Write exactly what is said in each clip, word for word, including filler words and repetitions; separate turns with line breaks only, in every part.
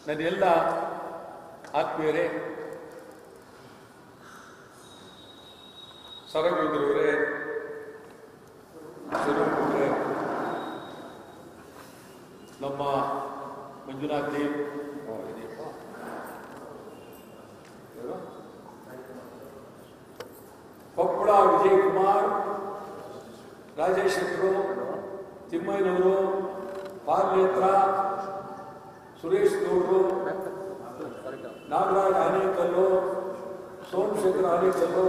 ನನ್ನ ಎಲ್ಲ ಆತ್ಮೀಯರೇ, ಸರಗೋದ್ರವರೇ, ಸ್ವರೂಪರೇ, ನಮ್ಮ ಮಂಜುನಾಥ್ ದೇವ್ ಕೊಪ್ಪಳ ವಿಜಯ್ ಕುಮಾರ್, ರಾಜೇಶ್ ಶೆಟ್ಟರು, ತಿಮ್ಮಯ್ಯನವರು, ಪಾರ್ನೇತ್ರ, ಸುರೇಶ್ ಗೌಡರು, ನಾಗರಾಜ್ ಆನೇಕಲ್ಲು, ಸೋಮಶೇಖರ್ ಆನೇಕಲ್ಲು,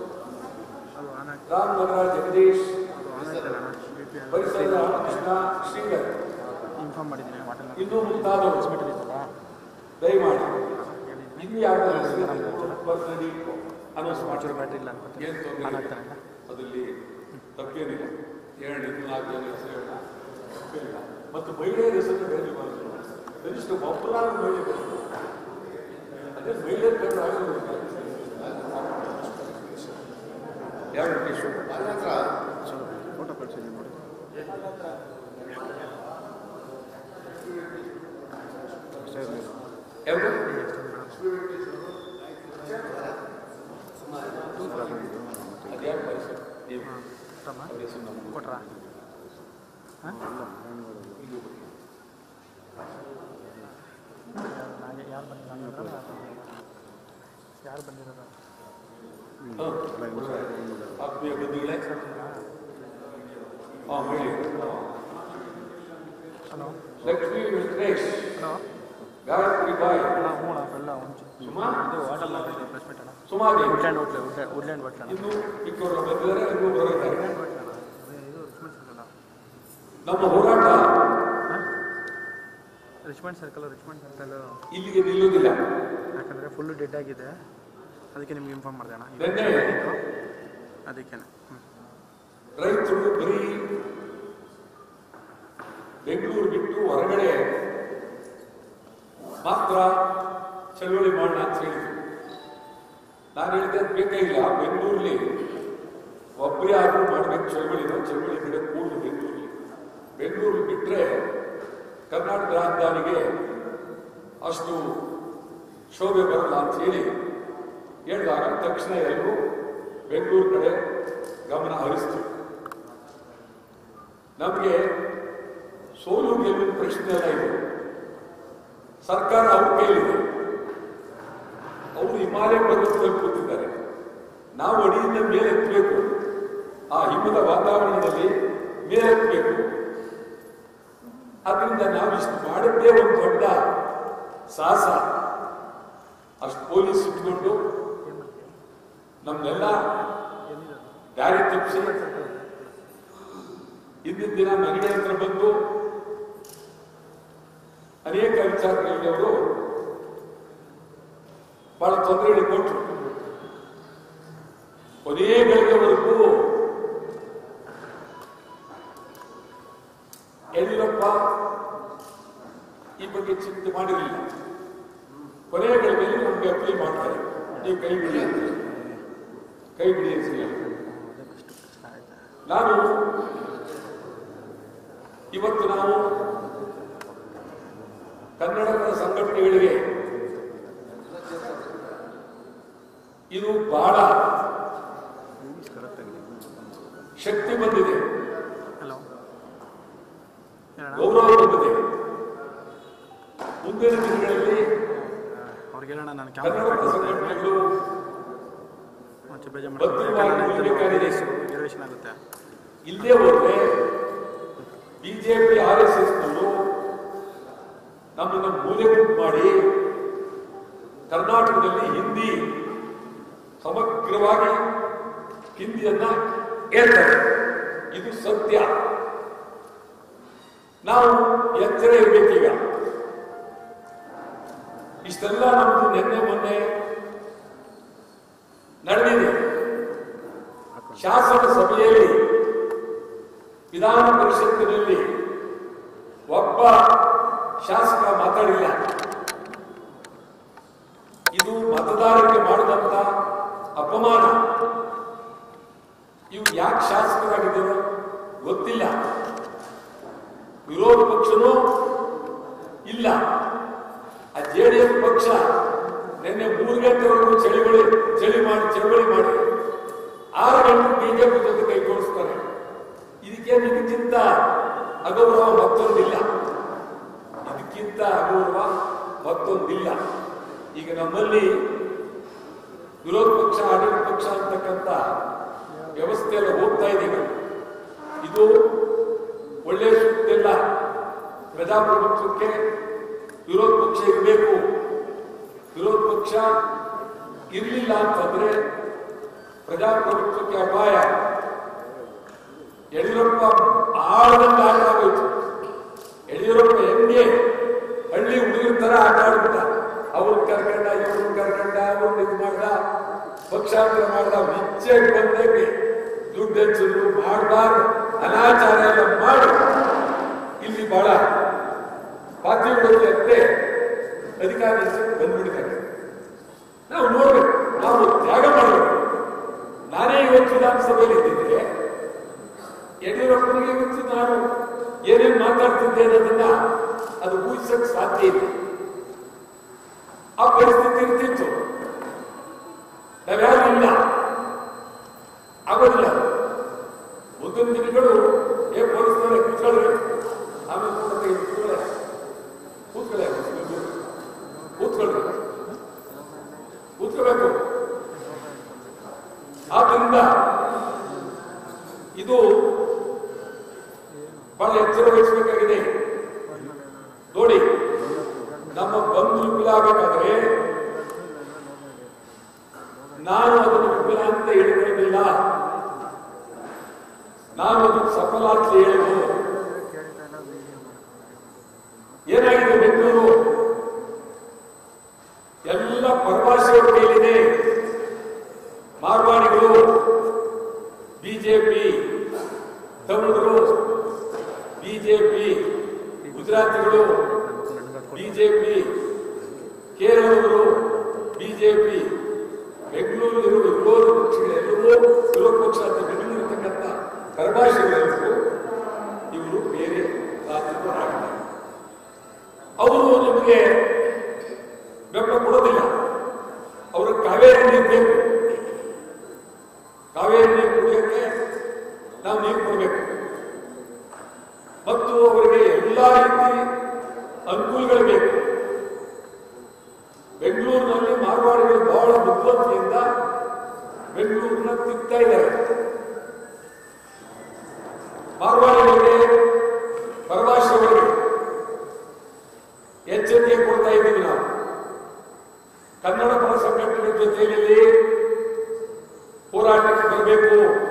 ರಾಮನಗರ ಜಗದೀಶ್, ಪರಿಸರ ರಾಮಕೃಷ್ಣ ಶ್ರೀಗರ್, ಇನ್ನೂ ಮುಂತಾದವರು ದಯಮಾಡಿ ಇನ್ನು ಯಾರು ಬರ್ತೀನಿ ಅನೌನ್ಸ್ ಮಾಡಿಲ್ಲ ಏನು ತೊಂದರೆ ಅದರಲ್ಲಿ ತಪ್ಪೇನಿಲ್ಲ. ಎರಡು ನಾಲ್ಕು ಜನ ಹೆಸರು ತಪ್ಪೇನಿಲ್ಲ. ಮತ್ತು ಮಹಿಳೆಯರ ಹೆಸರು ಹೇಳಿ ಬರೋದು ಕನಿಷ್ಠ ಒಬ್ಬರಾದ ಮಹಿಳೆ ಬರೋದು ಅದೇ ಮಹಿಳೆಯರ ಕಂಡು ಆಗಿರೋದಿಲ್ಲ. ಎರಡು ಫೋಟೋ ಕಳಿಸಿದ್ದೀನಿ ನೋಡಿ. ಯಾವುದು ಅದ್ಯಾಕೆ ಪರಿಸರ ನೀವು ಕೊಟ್ರಾ ಯಾರು ಬಂದಿಲ್ಲ ಯಾರು ಬಂದಿರೋದು ಆತ್ಮೀಯ ಬಂಧುಗಳೇ, ಹಾಂ ಹೇಳಿ. ಹಲೋ ಲಕ್ಷ್ಮೀ ವೆಂಕಟೇಶ್, ಹಲೋ ಗಾಯತ್ರಿ ಬಾಯ್, ಸುಮಾ, ಇದು hotel Suma, woodland hotel woodland hotel ಇನ್ನು ಮಿಕ್ಕವರು ಬಂದಿದ್ದಾರೆ, ಇನ್ನೂ ಬರುತ್ತಾರೆ. ನಮ್ಮ ಹೋರಾಟ ರಿಚ್ಮಂಡ್ ಸರ್ಕಲ್ ರಿಚ್ಮಂಡ್ ಸರ್ಕಲ್ ಇಲ್ಲಿಗೆ ನಿಲ್ಲುವುದಿಲ್ಲ, ಯಾಕಂದರೆ ಫುಲ್ಲು ಡೆಡ್ ಆಗಿದೆ. ಅದಕ್ಕೆ ನಿಮ್ಗೆ ಇನ್ಫಾರ್ಮ್ ಮಾಡಿದೆ ಅಣ್ಣ, ಅದಕ್ಕೆ ರೈತರು ಬರೀ ಬೆಂಗಳೂರು ಬಿಟ್ಟು ಹೊರಗಡೆ ಮಾತ್ರ ಚಳವಳಿ ಮಾಡೋಣ ಅಂತ ಹೇಳಿದ್ರು. ನಾನು ಹೇಳಿದೆ ಅದು ಬೇಕಾಗಿಲ್ಲ, ಬೆಂಗಳೂರಲ್ಲಿ ಒಬ್ಬರೇ ಆದರೂ ಮಾಡಬೇಕು ಚಳವಳಿನ, ಚಳವಳಿ ಕಡೆ ಕೂಡಲು ಬೆಂಗಳೂರಲ್ಲಿ. ಬೆಂಗಳೂರು ಬಿಟ್ಟರೆ ಕರ್ನಾಟಕ ರಾಜಧಾನಿಗೆ ಅಷ್ಟು ಶೋಭೆ ಬರಲ್ಲ ಅಂತ ಹೇಳಿ ಹೇಳಿದಾಗ ತಕ್ಷಣ ಎಲ್ಲರೂ ಬೆಂಗಳೂರು ಕಡೆ ಗಮನ ಹರಿಸ್ತು. ನಮಗೆ ಸೋಲು ಗೆಲುವಿನ ಪ್ರಶ್ನೆ ಎಲ್ಲ ಇದೆ. ಸರ್ಕಾರ ಅವ್ರ ಕೈಲಿದೆ, ಅವರು ಹಿಮಾಲಯ ಪರ್ವತದಲ್ಲಿ ಕೂತಿದ್ದಾರೆ, ನಾವು ಅಡಿಯಿಂದ ಮೇಲೆತ್ತಬೇಕು, ಆ ಹಿಮದ ವಾತಾವರಣದಲ್ಲಿ ಮೇಲೆತ್ತಬೇಕು. ಅದರಿಂದ ನಾವು ಇಷ್ಟು ಮಾಡಿದ್ದೇ ಒಂದು ದೊಡ್ಡ ಸಾಹಸ. ಅಷ್ಟು ಪೊಲೀಸ್ ಇಟ್ಕೊಂಡು ನಮ್ನೆಲ್ಲ ದಾರಿ ತಪ್ಪಿಸಿ ಹಿಂದಿನ ದಿನ ಮನೆಗೆ ಹತ್ರ ಬಂದು ಅನೇಕ ವಿಚಾರಗಳಲ್ಲಿ ಅವರು ಬಹಳ ತೊಂದರೆ ಕೊಟ್ಟರು. ಕೊನೆಯ ಗಳಿಗೆವರೆಗೂ ಯಡಿಯೂರಪ್ಪ ಈ ಬಗ್ಗೆ ಚಿಂತೆ ಮಾಡಿರಲಿಲ್ಲ. ಕೊನೆಯ ಗಳಿಗೆಯಲ್ಲಿ ನಮಗೆ ಅಪೀಲ್ ಮಾಡ್ತಾರೆ, ನೀವು ಕೈ ಬಿಡಿ ಅಂತ, ಕೈ ಬಿಡಿ ಅಂತ. ನಾನು ಇವತ್ತು ನಾವು ಕನ್ನಡದ ಸಂಘಟನೆಗಳಿಗೆ ಇದು ಬಹಳ ಶಕ್ತಿ ಬಂದಿದೆ, ಗೌರವ ಬಂದಿದೆ. ಮುಂದಿನ ದಿನಗಳಲ್ಲಿ ಕನ್ನಡದ ಸಂಘಟನೆಗಳು ಇಲ್ಲೇ ಹೋದ್ರೆ ಬಿಜೆಪಿ ಆರ್ ಎಸ್ ಎಸ್ ನವರು ನಮ್ಮನ್ನು ಮೂಲೆಗುಂಪು ಮಾಡಿ ಕರ್ನಾಟಕದಲ್ಲಿ ಹಿಂದಿ ಸಮಗ್ರವಾಗಿ ಹಿಂದಿಯನ್ನ ಹೇಳ್ತಾರೆ. ಇದು ಸತ್ಯ. ನಾವು ಎಚ್ಚರ ಇರಬೇಕೀಗ. ಇಷ್ಟೆಲ್ಲ ನಮ್ದು ನಿನ್ನೆ ಮೊನ್ನೆ ನಡೆದಿದೆ. ಶಾಸನ ಸಭೆಯಲ್ಲಿ ವಿಧಾನ ಪರಿಷತ್ತಿನಲ್ಲಿ ಒಬ್ಬ ಶಾಸಕ ಮಾತಾಡಿಲ್ಲ. ಇದು ಮತದಾರರಿಗೆ ಮಾಡಿದಂತ ಅಪಮಾನ. ಇವು ಯಾಕೆ ಶಾಸಕರಾಗಿದ್ದೇವೆ ಗೊತ್ತಿಲ್ಲ, ವಿರೋಧ ಪಕ್ಷನೂ ಇಲ್ಲ. ಆ ಜೆಡಿಎಸ್ ಪಕ್ಷ ನಿನ್ನೆ ಮೂರು ಗಂಟೆವರೆಗೂ ಚಳಿವಳಿ ಚಳಿ ಮಾಡಿ ಚಳವಳಿ ಮಾಡಿ ಆರು ಗಂಟೆ ಬಿಜೆಪಿ ಜೊತೆ ಕೈ ಜೋಡಿಸ್ತಾರೆ. ಇದಕ್ಕೆ ಇದಕ್ಕಿಂತ ಅಗೌರವ ಮತ್ತೊಂದಿಲ್ಲ, ಇದಕ್ಕಿಂತ ಅಗೌರವ ಮತ್ತೊಂದಿಲ್ಲ. ಈಗ ನಮ್ಮಲ್ಲಿ ವಿರೋಧ ಪಕ್ಷ ಆಡಳಿತ ಪಕ್ಷ ಅಂತಕ್ಕಂಥ ವ್ಯವಸ್ಥೆಯಲ್ಲಿ ಹೋಗ್ತಾ ಇದ್ದೀವಿ. ಇದು ಒಳ್ಳೆಯ ಸುದ್ದಿಲ್ಲ. ಪ್ರಜಾಪ್ರಭುತ್ವಕ್ಕೆ ವಿರೋಧ ಪಕ್ಷ ಇರಬೇಕು. ವಿರೋಧ ಪಕ್ಷ ಇರಲಿಲ್ಲ ಅಂತಂದ್ರೆ ಪ್ರಜಾಪ್ರಭುತ್ವಕ್ಕೆ ಅಪಾಯ. ಯಡಿಯೂರಪ್ಪ ಆಳದಂತ ಆಟ ಆಗೋಯ್ತು. ಯಡಿಯೂರಪ್ಪ ಹೆಂಗೆ ಹಳ್ಳಿ ಹುಡುಗರ ತರ ಆಟ ಆಡ್ಬಿಟ್ಟ. ಅವ್ರನ್ನ ಕರ್ಕೊಂಡ ಇವ್ರನ್ನ ಕರ್ಕೊಂಡ ಅವ್ರನ್ನ ಇದು ಮಾಡ್ದ, ಪಕ್ಷಾಂತರ ಮಾಡ್ದ, ವಿಚ್ಚೆ ಬಂದಂಗೆ ದುಡ್ಡು ಹೆಚ್ಚಿದ್ರು ಮಾಡಬಾರ್ದು ಅನಾಚಾರ ಎಲ್ಲ ಮಾಡಿ ಇಲ್ಲಿ ಬಹಳ ಪಾತಿವ್ರತ್ಯ ಅಂತೆ ಅಧಿಕಾರಿ ಬಂದ್ಬಿಟ್ಟಿದ್ದಾರೆ. ನಾವು ನೋಡ್ಬೇಕು, ನಾವು ತ್ಯಾಗ ಮಾಡಬೇಕು. ನಾನೇ ಇವತ್ತು ವಿಧಾನಸಭೆಯಲ್ಲಿ ಇದ್ದಿದ್ರೆ ಯಡಿಯೂರಪ್ಪನಿಗೆ ಇವತ್ತು ನಾನು ಏನೇನು ಮಾತಾಡ್ತಿದ್ದೇನೆ ಅದನ್ನ ಅದು ಊಹಿಸಕ್ ಸಾಧ್ಯ ಇಲ್ಲ. ಆ ಪರಿಸ್ಥಿತಿ ಇರ್ತಿತ್ತು. ನಾವ್ಯಾರು ಇಲ್ಲ, ಆಗೋದಿಲ್ಲ. ಮುಂದಿನ ದಿನಗಳು ಏನ್ ಪೊಲೀಸ್ನವರೇ ಕೂತ್ಕೊಳ್ಳಿ, ಆಮೇಲೆ ಕೂತ್ಕೊಳ್ಳೆ ಕೂತ್ಕೊಳ್ಳೆ ಕೂತ್ಕೊಳ್ರಿ ಕೂತ್ಕೋಬೇಕು. ಆದ್ರಿಂದ ಇದು ಬಹಳ ಎಚ್ಚರ ವಹಿಸಬೇಕಾಗಿದೆ. ನೋಡಿ, ನಮ್ಮ ಬಂಧು ವಿಫಲ ಆಗಬೇಕಾದ್ರೆ ನಾನು ಅದನ್ನು ವಿಫಲ ಅಂತ ಹೇಳಿಕೊಳ್ಳಲಿಲ್ಲ, ನಾನು ಅದನ್ನು ಸಫಲ ಅಂತ ಹೇಳಿದ್ರು. ಏನಾಗಿದೆ ಬೆಂಗಳೂರು ಎಲ್ಲ ಪರಭಾಷೆಯವರ ಕೈಲಿದೆ. ಮಾರ್ವಾಡಿಗಳು, ಬಿಜೆಪಿ, ತಮಿಳರು ಬಿಜೆಪಿ, ಗುಜರಾತಿಗಳು ಬಿಜೆಪಿ, ಕೇರಳದವರು ಬಿಜೆಪಿ, ಬೆಂಗಳೂರಿನ ವಿರೋಧ ಪಕ್ಷಗಳೆಲ್ಲವೂ ವಿರೋಧ ಪಕ್ಷ ಅಂತ ಬೆಂಗಳೂರಿರ್ತಕ್ಕಂಥ ಪರಭಾಷೆಗಳೆಲ್ಲರೂ ಇವರು ಬೇರೆ ರಾಜ್ಯದವರಾಗಿದ್ದಾರೆ. ಅವರು ನಿಮಗೆ ಬೆಂಬಲ ಕೊಡೋದಿಲ್ಲ. ಅವರು ಕಾವೇರಿ ನೀರು ಬೇಕು, ಕಾವೇರಿ ನೀರು ಕುಡಿಯೋಕ್ಕೆ ನಾವು ನೀರು ಕೊಡಬೇಕು ಮತ್ತು ಅವರಿಗೆ ಎಲ್ಲಾ ರೀತಿ ಅನುಕೂಲಗಳು ಬೇಕು. ಬೆಂಗಳೂರಿನಲ್ಲಿ ಮಾರ್ವಾಡಿಗಳು ಬಹಳ ಬುದ್ಧಿವಂತಿಯಿಂದ ಬೆಂಗಳೂರನ್ನ ತಿಕ್ತಾ ಇದ್ದಾರೆ. ಮಾರ್ವಾಡಿಗಳಿಗೆ, ಪರಭಾಷೆಗಳಿಗೆ ಎಚ್ಚರಿಕೆ ಕೊಡ್ತಾ ಇದ್ದೀವಿ. ನಾವು ಕನ್ನಡ ಪರ ಸಂಘಟನೆ ಜೊತೆಯಲ್ಲಿ ಹೋರಾಟಕ್ಕೆ ಬರಬೇಕು.